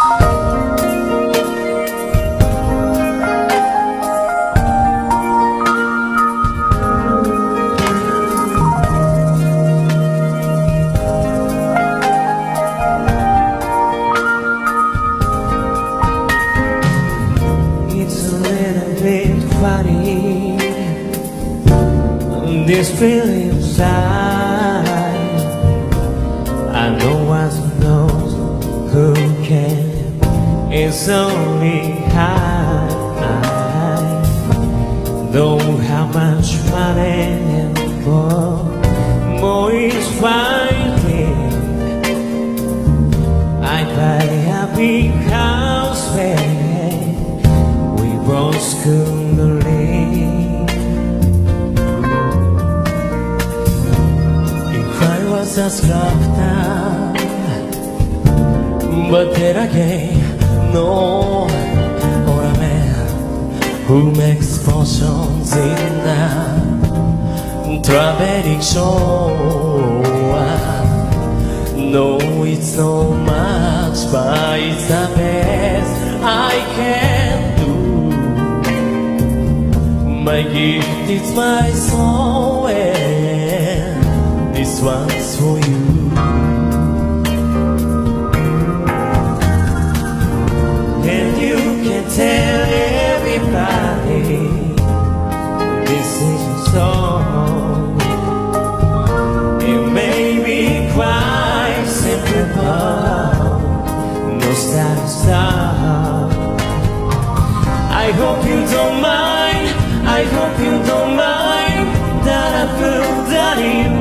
This feeling inside, I know what knows who can. It's only I don't have much money anymore. More is fighting. I buy a big house where we both could live. A sculptor, but then again, no, or a man who makes fortunes in a traveling show. No, it's not much, but it's the best I can do. My gift is my soul, and this one's for you. And you can tell everybody this is your song. It may be quite simple, but no stop. I hope you don't mind, I hope you don't mind that I feel that it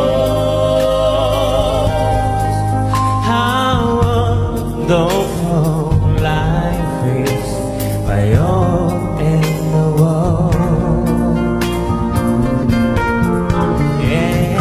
was. How wonderful life is by all in the world. Yeah.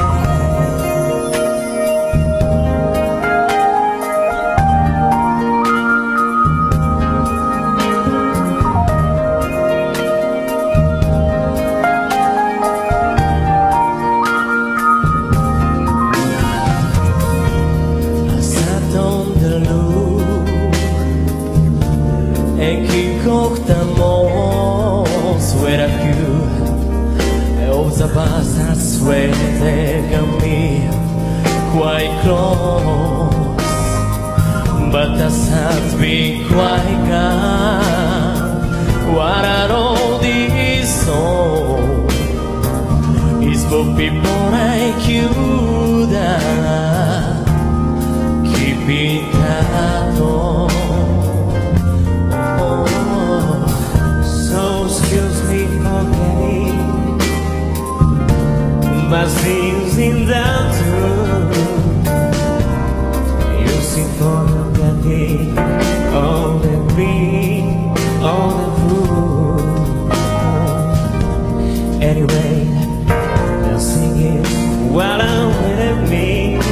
And keep the most where I feel all the bus I swear they got me quite close, but the sun's been quite gone. What are all these songs? It's for people like you that keep it at home. My sins in that room, you sing for the day, all the green, all the food. Anyway, the singing while I'm with me.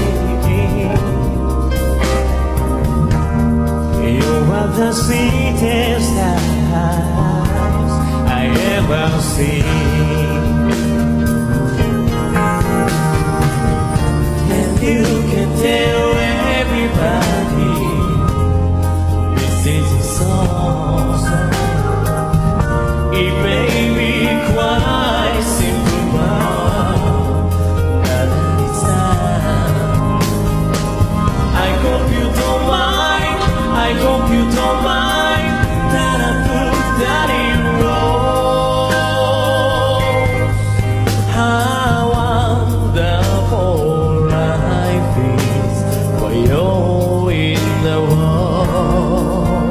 You are the sweetest eyes I ever seen. You can tell everybody this is a song. It may be quite simple, but that it's time. I hope you don't mind, I hope you don't mind that I put that in words. How wonderful you're in the world.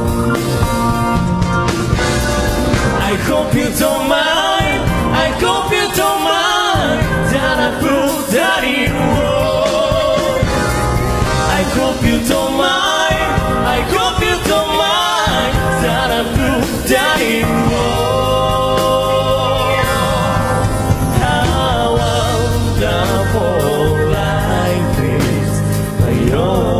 I hope you don't mind, I hope you don't mind that I put that in words. I hope you don't mind, I hope you don't mind that I put that in words. How wonderful life is. You're